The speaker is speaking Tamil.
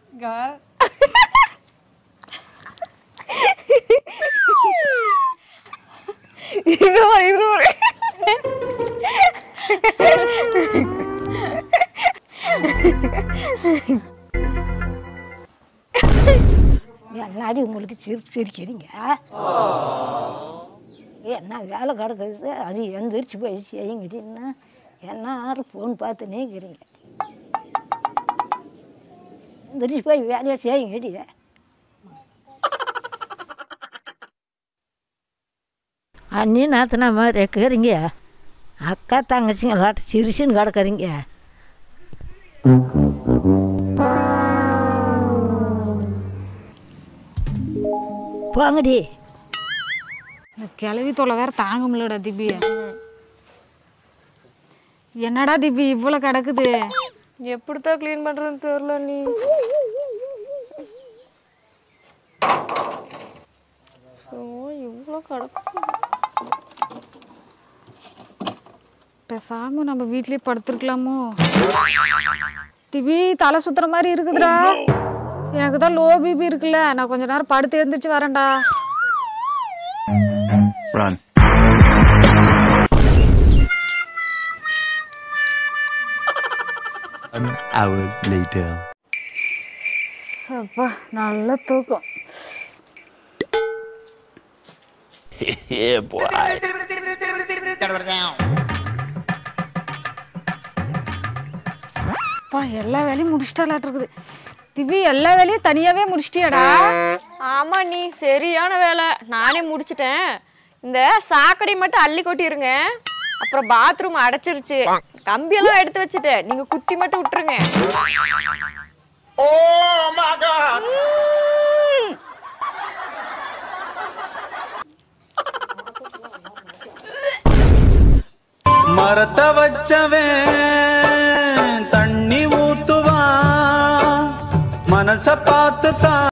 என்னடி உங்களுக்கு சிரிக்கிறீங்க? என்ன வேலை கிடக்குது, அது எந்திரிச்சு போய் செய்யுங்கடின்னா என்ன ஃபோன் பார்த்துனே இருக்கிறீங்க. எந்திரிச்சு போய் வேலையை செய்யுங்கடி. அண்ணி நாத்தினா மாதிரி இருக்கிறீங்க, அக்கா தங்கச்சிங்களாட்ட சிரிச்சுன்னு கிடக்குறீங்க. போங்கடி. இந்த கிளவி தொலை வேற தாங்க முடியலடா திபி. என்னடா திபி இவ்வளோ கிடக்குது? எப்படித்தான் கிளீன் பண்றதுன்னு தெரியல. நீ இவ்வளோ கிடக்கு. பேசாம நம்ம வீட்லயே படுத்துருக்கலாமோ? திபி தலை சுத்துற மாதிரி இருக்குதுடா. எனக்கு தான் லோ பிபி இருக்குல்ல, நான் கொஞ்ச நேரம் படுத்து எழுந்திரிச்சு வரேன்டா. சப்பா நல்ல தூக்கம். எல்லா வேலையும் முடிச்சிட்டாலாட்டு இருக்குது. திவி எல்லா வேலையும் தனியாவே முடிச்சிட்டியாடா? ஆமா நீ சரியான வேலை, நானே முடிச்சிட்டேன். இந்த சாக்கடை மட்டும் அள்ளி கொட்டிருங்க. அப்புறம் பாத்ரூம் அடைச்சிருச்சு, கம்பியெல்லாம் எடுத்து வச்சுட்டேன், நீங்க குத்தி மட்டும் விட்டுருங்க. மரத்த வச்சவன் தண்ணி ஊத்துவான், மனச பார்த்து தான்